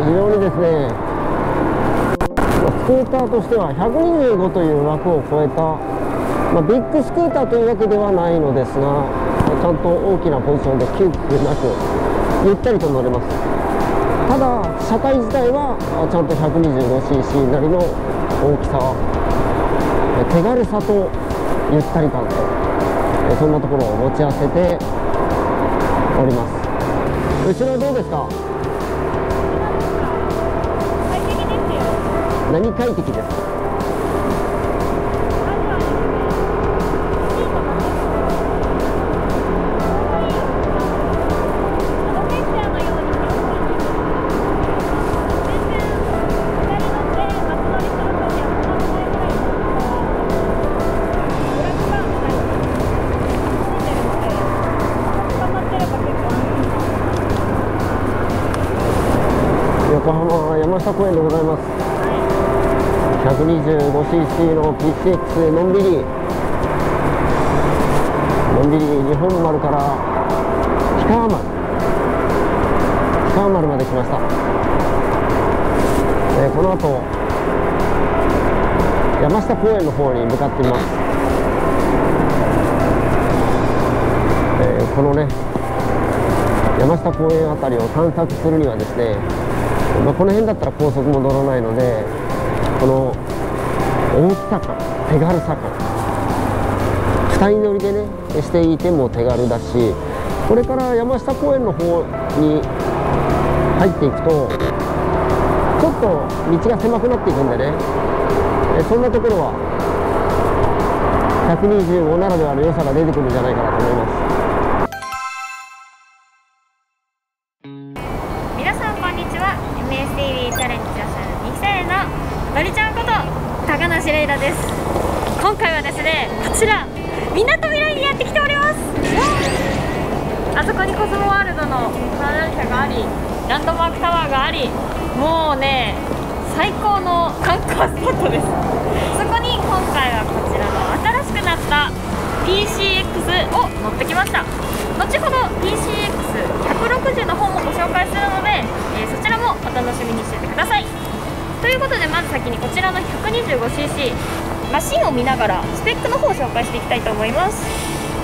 非常にですね、スクーターとしては125という枠を超えた、ビッグスクーターというわけではないのですが、ちゃんと大きなポジションで窮屈なくゆったりと乗れます。ただ車体自体はちゃんと 125cc なりの大きさ、手軽さとゆったり感と、そんなところを持ち合わせております。後ろはどうですか？ 快適ですよ。 何快適ですか？横浜山下公園でございます。125cc の PCX のんびり日本丸から氷川丸まで来ました。この後山下公園の方に向かっています。このね山下公園あたりを探索するにはですね、この辺だったら高速も乗らないので、この大きさ感、手軽さ感、2人乗りでねしていても手軽だし、これから山下公園の方に入っていくとちょっと道が狭くなっていくんでね、そんなところは125ならではの良さが出てくるんじゃないかなと思います。 皆さんこんにちは。 MSTV チャレンジ女子2世ののりちゃんこと高梨玲奈です。今回はですね、こちらみなとみらいにやってきております。あそこにコスモワールドの観覧車があり、ランドマークタワーがあり、もうね最高の観光スポットです。そこに今回はこちらの新しくなった PCX を乗ってきました。後ほど PCX160 の方もご紹介するので、そちらもお楽しみにしててください。ということで、まず先にこちらの 125cc マシンを見ながらスペックの方を紹介していきたいと思います。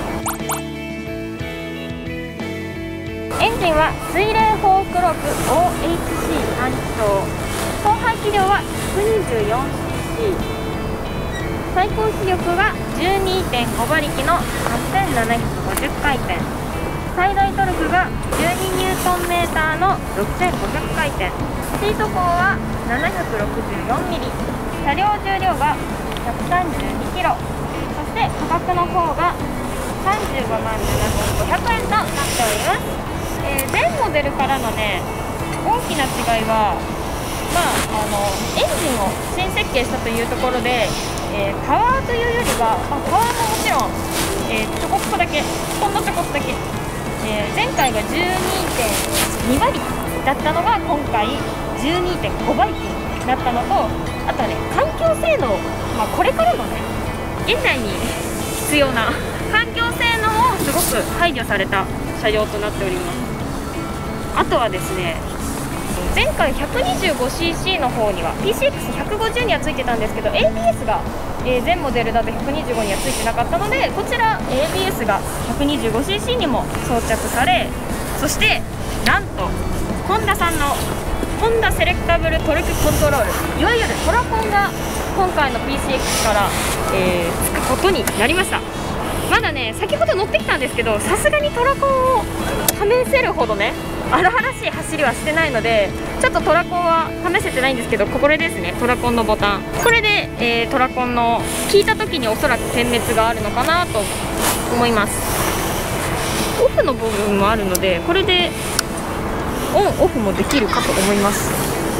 エンジンは水冷4クローク OHC 単調、総排気量は 124cc、 最高出力が 12.5 馬力の8750回転、最大トルクが12ニュートンメーターの6500回転、シート高は764ミリ、車両重量が132キロ、そして価格の方が35万7500円となっております。全モデルからのね大きな違いは、エンジンを新設計したというところで、パワーというよりは、パワーももちろん、ちょこっとだけ、ほんのちょこっとだけ、前回が 12.2 馬力だったのが今回 12.5 馬力になったのと、あとはね環境性能、これからのね現代に必要な環境性能をすごく配慮された車両となっております。あとはですね、前回 125cc の方には PCX150 にはついてたんですけど ABS が、全モデルだと125にはついてなかったので、こちら ABS が 125cc にも装着され、そしてなんとホンダさんのホンダセレクタブルトルクコントロール、いわゆるトラコンが今回の PCX から、つくことになりました。まだね先ほど乗ってきたんですけど、さすがにトラコンを試せるほどね荒々しい走りはしてないので、ちょっとトラコンは試せてないんですけど、これですね、トラコンのボタン、これで、トラコンの効いた時におそらく点滅があるのかなと思います。オフの部分もあるので、これでオンオフもできるかと思います。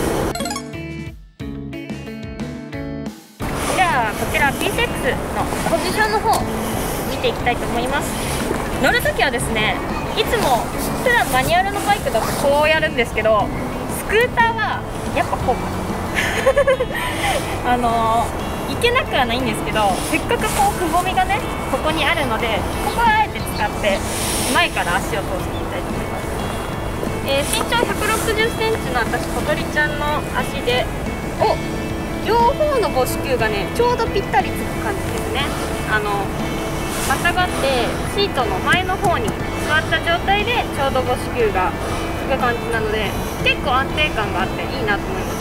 じゃあこちら PCX のポジションの方見ていきたいと思います。乗るときはですね、いつも普段マニュアルのバイクだとこうやるんですけど、スクーターはやっぱこういけなくはないんですけど、せっかくこうくぼみがねここにあるので、ここはあえて使って前から足を通していきたいと思います。 身長160センチの私小鳥ちゃんの足で両方の母子球がねちょうどぴったりつく感じですね。またがってシートの前の方に座った状態でちょうど母子球がつく感じなので、結構安定感があっていいなと思います。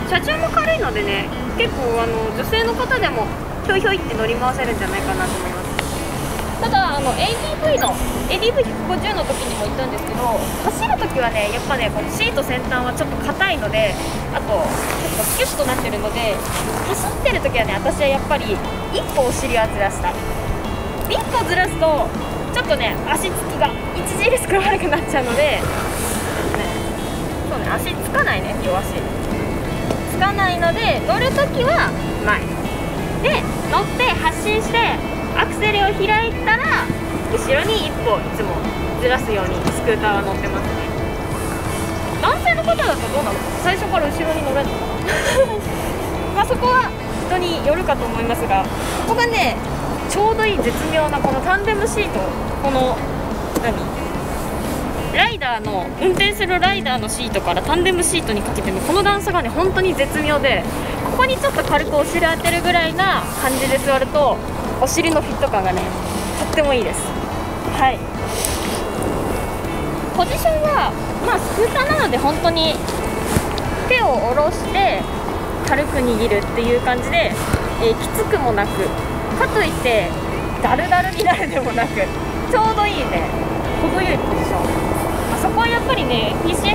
車重も軽いのでね、結構女性の方でもひょいひょいって乗り回せるんじゃないかなと思います。ただADV の ADV150 の時にも言ったんですけど、走る時はねやっぱねこのシート先端はちょっと硬いので、あと結構キュッとなってるので、走ってる時はね私はやっぱり1個お尻はずらしたい。1個ずらすとちょっとね足つきが著しく悪くなっちゃうので、そうね、足つかないね、両足つかないので、乗る時は前で乗って発進してアクセルを開いたら後ろに1歩いつもずらすようにスクーターは乗ってますね。男性の方だとどうなの？最初から後ろに乗れるのかなまあそこは人によるかと思いますが、ここがねちょうどいい絶妙なこのタンデムシート、このライダーの運転するライダーのシートからタンデムシートにかけてのこの段差がね本当に絶妙で、ここにちょっと軽くお尻当てるぐらいな感じで座るとお尻のフィット感がねとってもいいです。はい、ポジションはまあスクーターなので本当に手を下ろして軽く握るっていう感じで、きつくもなくかといってダルダルになるでもなく、ちょうどいいね程よいポジション。そこはやっぱりね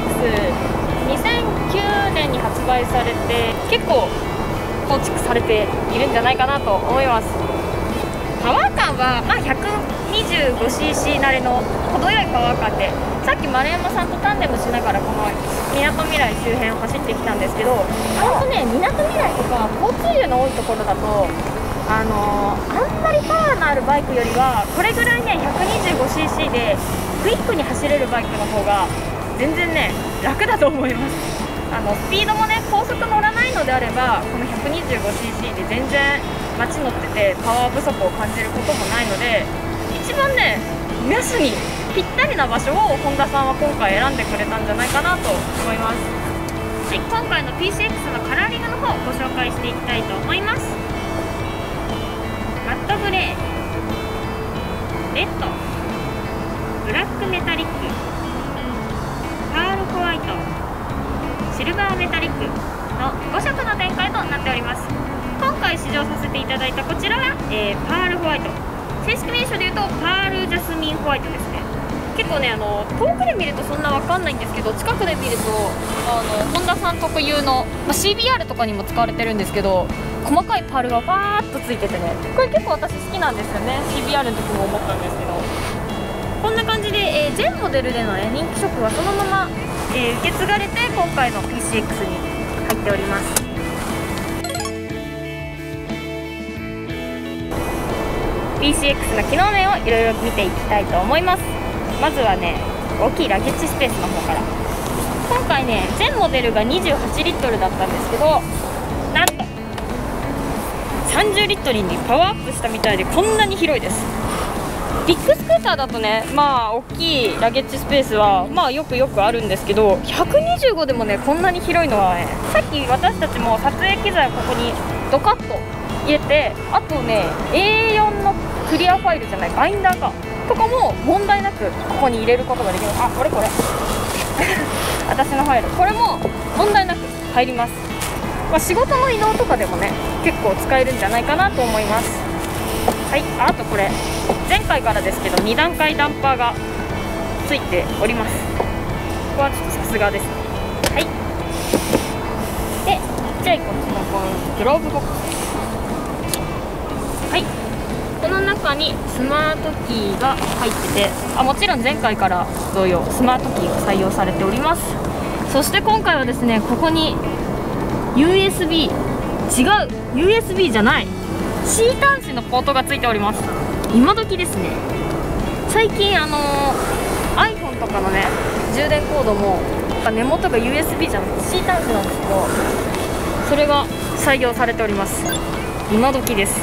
PCX2009 年に発売されて結構構築されているんじゃないかなと思います。パワー感は、まあ、125cc なりの程よいパワー感で、さっき丸山さんとタンデムしながらこのみなとみらい周辺を走ってきたんですけど、ほんとねみなとみらいとか交通量の多いところだとあんまりパワーのあるバイクよりはこれぐらいね 125cc でクイックに走れるバイクの方が全然ね楽だと思います。スピードもね高速乗らないのであればこの 125cc で全然街乗っててパワー不足を感じることもないので、一番ねメスにぴったりな場所を本田さんは今回選んでくれたんじゃないかなと思います。はい、今回の PCX のカラーリングの方ご紹介していきたいと思います。マットグレー、レッド、ブラックメタリック、パールホワイト、シルバーメタリックの5色の展開となっております。今回試乗させていただいたこちらは、パールホワイト、正式名称でいうとパールジャスミンホワイトですね。結構ね遠くで見るとそんな分かんないんですけど、近くで見ると本田さん特有の、CBR とかにも使われてるんですけど、細かいパールがバーッとついててね、これ結構私好きなんですよね。 CBR の時も思ったんですけど、こんな感じで、全モデルでの、人気色はそのまま、受け継がれて今回の PCX に入っております。PCX の機能面をいろいろ見ていきたいと思います。まずはね大きいラゲッジスペースの方から。今回ね全モデルが28リットルだったんですけど、なんと30リットルにパワーアップしたみたいでこんなに広いです。ビッグスクーターだとね大きいラゲッジスペースはよくあるんですけど、125でもねこんなに広いのはね、さっき私たちも撮影機材をここにドカッと入れて、あとね A4 のクリアファイルじゃないバインダーかとかも問題なくここに入れることができます。これ私のファイル、これも問題なく入ります。仕事の移動とかでもね結構使えるんじゃないかなと思います。はい、あとこれ前回からですけど2段階ダンパーがついております。ここはちょっとさすがですね。はい、でちっちゃいこっちのこのグローブボックス、はい、この中にスマートキーが入ってて、もちろん前回から同様スマートキーが採用されております。そして今回はですねここに USB じゃない C 端子のポートがついております。今時ですね。最近iPhone とかのね充電コードも根元が USB じゃなくて C 端子なんですけど、それが採用されております。今時です。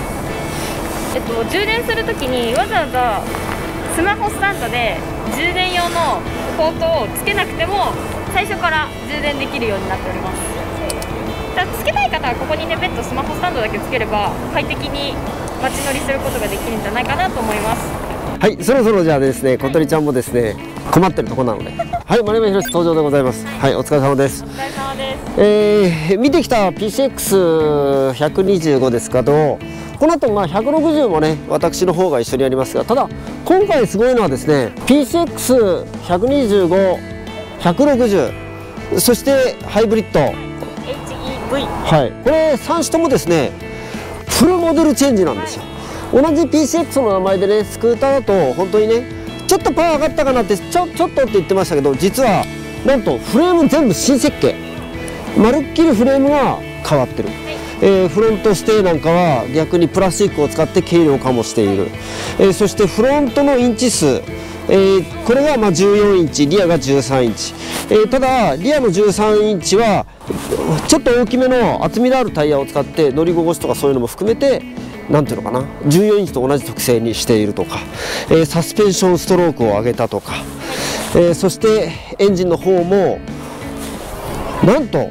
充電するときにわざわざスマホスタンドで充電用のポートをつけなくても最初から充電できるようになっております。ただつけたい方はここにね別途スマホスタンドだけつければ快適に街乗りすることができるんじゃないかなと思います。 はい、そろそろじゃあですね、小鳥ちゃんもですね困ってるところなので、はい、丸山宏登場でございます。はい、お疲れ様です。 お疲れ様です。 見てきた PCX125 ですけど、この後160もね私の方が一緒にやりますが、ただ今回すごいのはですね PCX125、160、そしてハイブリッド HEV、 はい、これ3種ともですねフルモデルチェンジなんですよ。同じ PCX の名前でねスクーターだと本当にねちょっとパワー上がったかなってちょっとって言ってましたけど、実はなんとフレーム全部新設計、まるっきりフレームが変わってる。フロントステーなんかは逆にプラスチックを使って軽量化もしている。そしてフロントのインチ数、これが14インチ、リアが13インチ。ただリアの13インチはちょっと大きめの厚みのあるタイヤを使って乗り心地とかそういうのも含めてなんていうのかな、14インチと同じ特性にしているとか、サスペンションストロークを上げたとか、そしてエンジンの方もなんと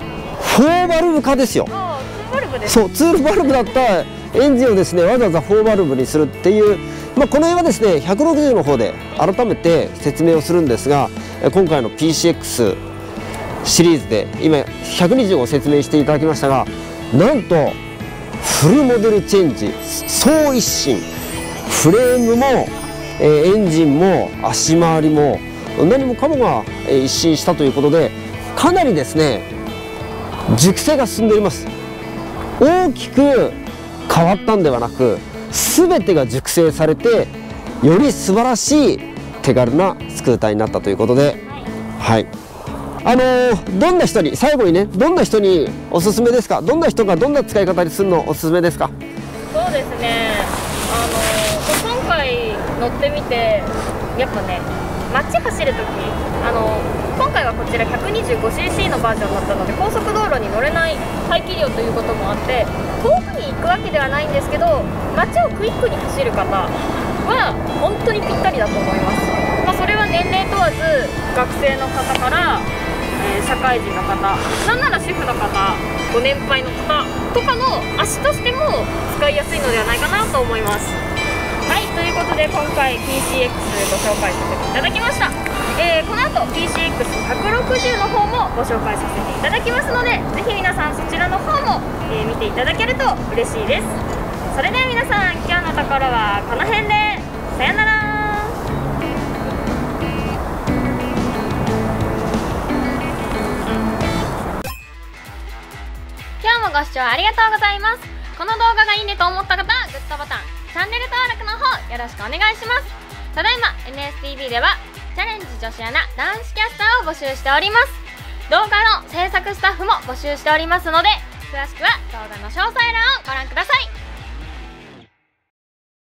4バルブ化ですよ。そう、2バルブだったエンジンをですねわざわざ4バルブにするっていう、この辺はですね160の方で改めて説明をするんですが、今回の PCX シリーズで今120を説明していただきましたが、なんとフルモデルチェンジ、総一新、フレームもエンジンも足回りも何もかもが一新したということで、かなりですね熟成が進んでおります。大きく変わったんではなく、全てが熟成されてより素晴らしい手軽なスクーターになったということで、はい、どんな人に、最後にね、どんな人におすすめですか？どんな人がどんな使い方にするのおすすめですか？ そうですね、今回乗ってみてやっぱね街走るとき、今回はこちら 125cc のバージョンだったので高速道路に乗れない排気量ということもあって遠くに行くわけではないんですけど、街をクイックに走る方は本当にぴったりだと思います。それは年齢問わず学生の方から社会人の方、なんなら主婦の方、ご年配の方とかの足としても使いやすいのではないかなと思います。はい、ということで今回 PCX ご紹介させていただきました。この後 PCX160 の方もご紹介させていただきますので、ぜひ皆さんそちらの方も、見ていただけると嬉しいです。それでは皆さん今日のところはこの辺でさよなら。今日もご視聴ありがとうございます。この動画がいいねと思った方はグッドボタン、チャンネル登録の方よろしくお願いします。ただいま NSTV ではチャレンジ女子アナ男子キャスターを募集しております。動画の制作スタッフも募集しておりますので、詳しくは動画の詳細欄をご覧ください。